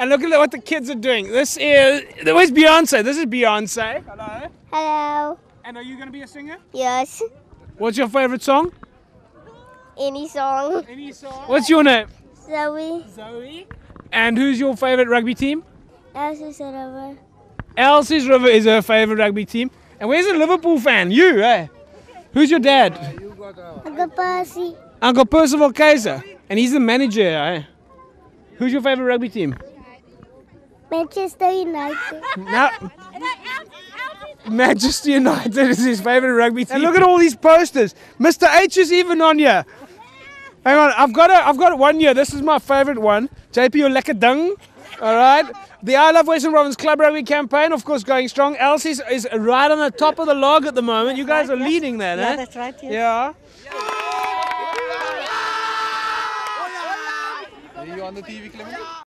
And look at what the kids are doing. This is, where's Beyonce? This is Beyonce. Hello. Hello. And are you going to be a singer? Yes. What's your favorite song? Any song. Any song. What's your name? Zoe. Zoe. And who's your favorite rugby team? Elsie's River. Elsie's River is her favorite rugby team. And where's a Liverpool fan? You, eh? Who's your dad? Uncle Percy. Uncle Percival Kaiser. And he's the manager, eh? Who's your favorite rugby team? Manchester United. No. Manchester United is his favorite rugby team. And look at all these posters. Mr. H is even on here. Hang on, I've got one here. This is my favorite one. JP Olekadung. All right. The I Love Western Province Club Rugby campaign, of course, going strong. Elsie is right on the top of the log at the moment. You guys are leading that, eh? Yeah, that's right. Yes. Yeah. Are you on the TV, Clement?